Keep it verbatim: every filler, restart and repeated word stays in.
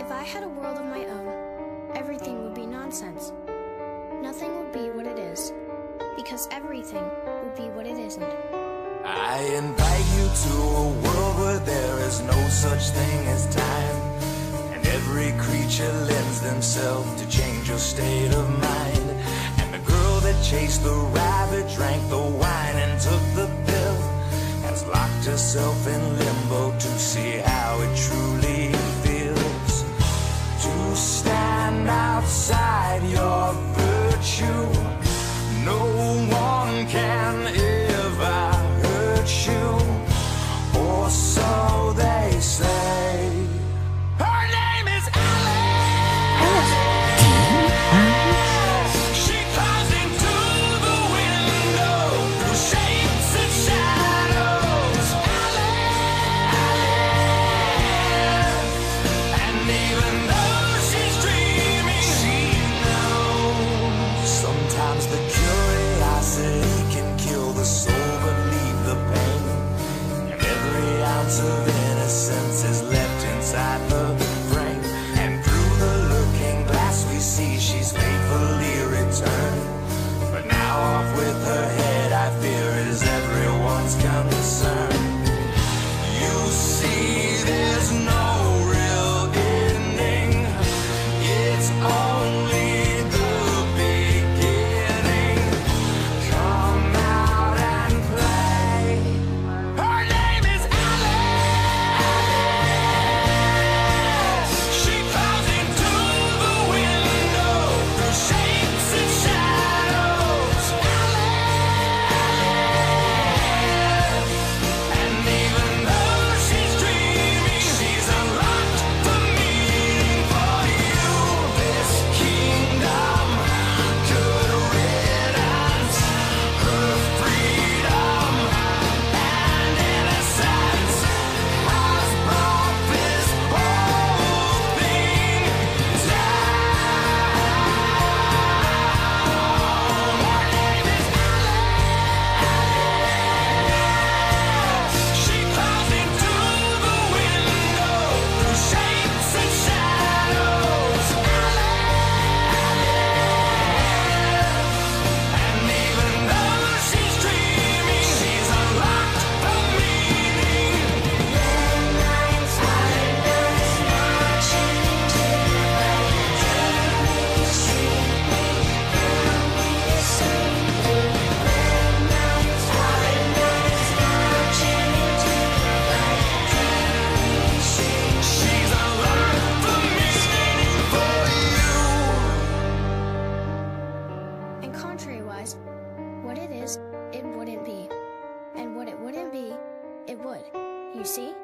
If I had a world of my own, everything would be nonsense. Nothing would be what it is, because everything would be what it isn't. I invite you to a world where there is no such thing as time, and every creature lends themselves to change your state of mind. And the girl that chased the rabbit drank the wine and took the pill has locked herself in limbo to see how it truly feels to stand outside your virtue. No one can ever hurt you, or so they say. Her name is Alice. She climbs into the window through shapes and shadows. Alice. And even though she's dreaming, she knows sometimes the curiosity can kill the soul but leave the pain, and every ounce of innocence is left inside the frame. And through the looking glass we see she's faithfully returned, but now off with her head I fear is everyone's concern. You see there's no real ending, it's only the beginning. Come out and play. Her name is Alice. She climbs into the window through shapes and shadows. Alice. And even though she's dreaming, she's unlocked the meaning for you. This kingdom could riddance her freedom and innocence has brought this whole thing down. Her name is Alice. She climbs into the window through shapes and shadows. And even though she's dreaming, she's unlocked the meaning. Midnight's silence marching to the dreamy street. Midnight's silence marching to the dreamy street. She's unlocked the meaning for you. And contrary-wise, what it is, it wouldn't be. And what it wouldn't be, it would. You see?